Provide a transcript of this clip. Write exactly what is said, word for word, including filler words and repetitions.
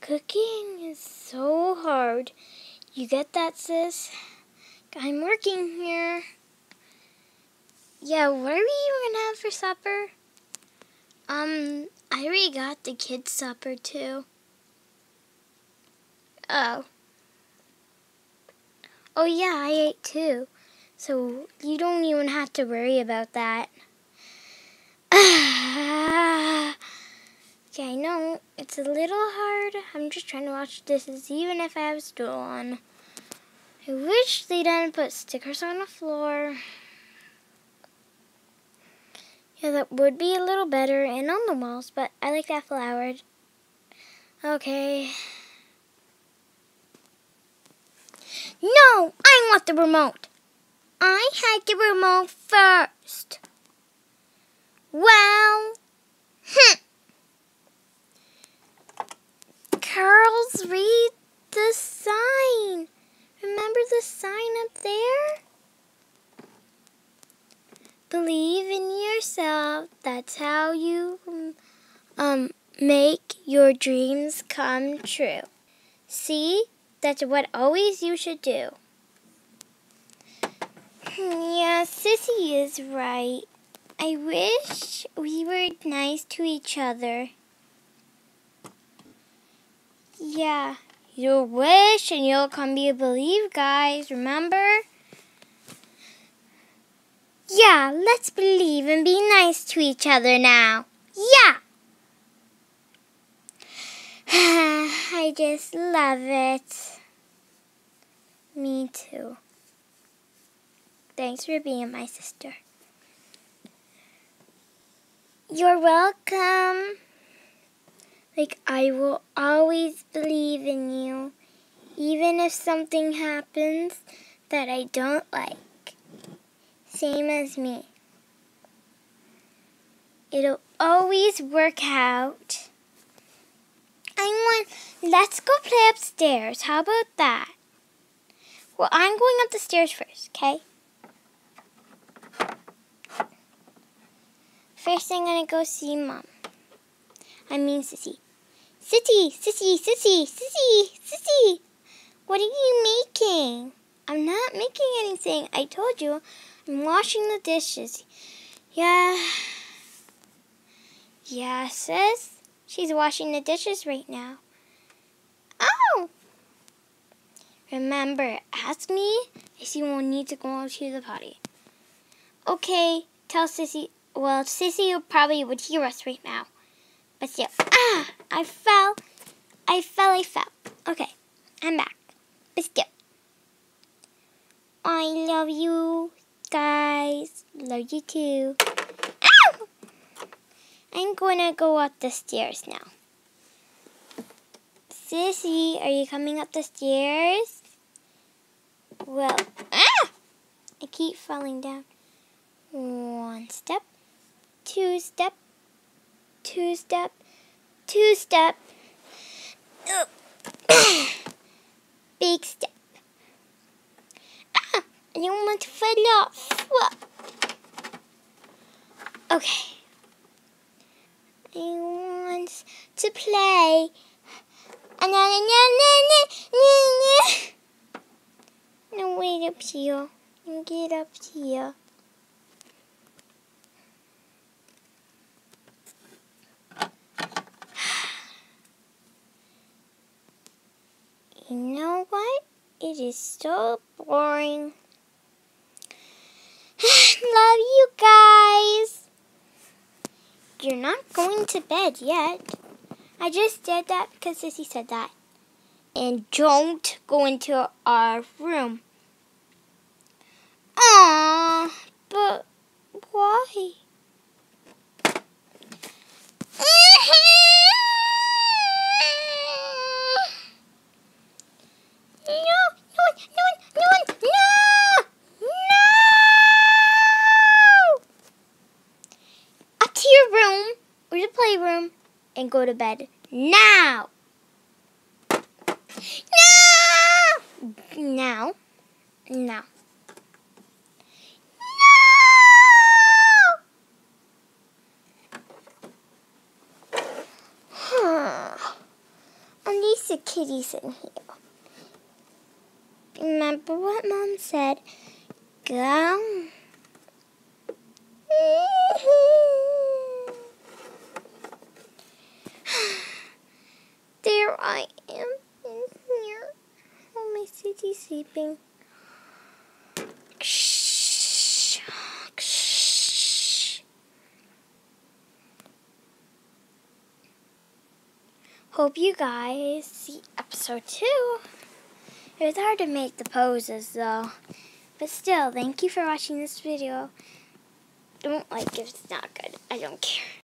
Cooking is so hard. You get that, sis? I'm working here. Yeah, what are we gonna have for supper? Um, I already got the kids' supper too. Oh. Oh yeah, I ate too. So you don't even have to worry about that. Yeah, I know. It's a little hard. I'm just trying to wash dishes even if I have a stool on. I wish they didn't put stickers on the floor. Yeah, that would be a little better and on the walls, but I like that flowered. Okay. No! I want the remote! I had the remote first. Well, hm. Girls, read the sign. Remember the sign up there? Believe in yourself. That's how you um make your dreams come true. See? That's what always you should do. Yeah, Sissy is right. I wish we were nice to each other. Yeah, you'll wish and you'll come be believe, guys. Remember? Yeah, let's believe and be nice to each other now. Yeah! I just love it. Me too. Thanks for being my sister. You're welcome. Like, I will always believe in you, even if something happens that I don't like. Same as me. It'll always work out. I want, let's go play upstairs. How about that? Well, I'm going up the stairs first, okay? First, I'm going to go see Mom. I mean, Sissy. Sissy, Sissy, Sissy, Sissy, Sissy. What are you making? I'm not making anything. I told you, I'm washing the dishes. Yeah. Yeah, sis. She's washing the dishes right now. Oh! Remember, ask me if you will need to go to the potty. Okay, tell Sissy. Well, Sissy probably would hear us right now. But still. Ah! I fell. I fell, I fell. Okay, I'm back. But still. I love you, guys. Love you too. Ow! I'm gonna go up the stairs now. Sissy, are you coming up the stairs? Well, ah! I keep falling down. One step, two step, two step, two step. Big step. Ah! I don't want to fall off. Okay. I want to play. No, wait up here. Get up here. You know what? It is so boring. Love you guys. You're not going to bed yet. I just did that because Sissy said that. And don't go into our room. Aww, but why? No, no, no, no, no, no! Up to your room or the playroom and go to bed now. No! Now. Now. No! At least just a kitty sitting here. Remember what Mom said? Go. There I am in here. Oh, my Sissy's sleeping. Shh. Shh. Hope you guys see episode two. It was hard to make the poses though. But still, thank you for watching this video. Don't like if it's not good. I don't care.